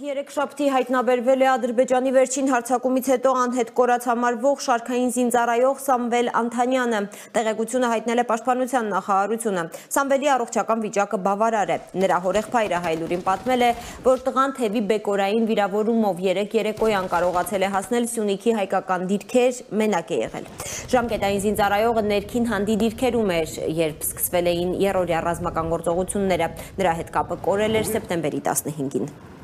Երեքշաբթի հայտնաբերվել է Ադրբեջանի վերջին հարձակումից հետո անհետ կորած համարվող շարքային զինծառայող Սամվել Անթանյանը։ Տեղեկությունը հայտնել է Պաշտպանության նախարարությունը։ Սամվելի առողջական վիճակը բավարար է։ Նրա հորեղբայրը Հայլուրին պատմել է, որ տղան թևի բեկորային վիրավորումով երեկոյան կարողացել է հասնել Սյունիքի հայկական դիրքեր, մենակ է եղել։ Ժամկետային զինծառայողը ներքին հանդի դիրքերում էր, երբ սկսվել էին երրորդյա ռազմական գործողությունները։ Նրա հետ կապը կորել էր սեպտեմբերի 15-ին։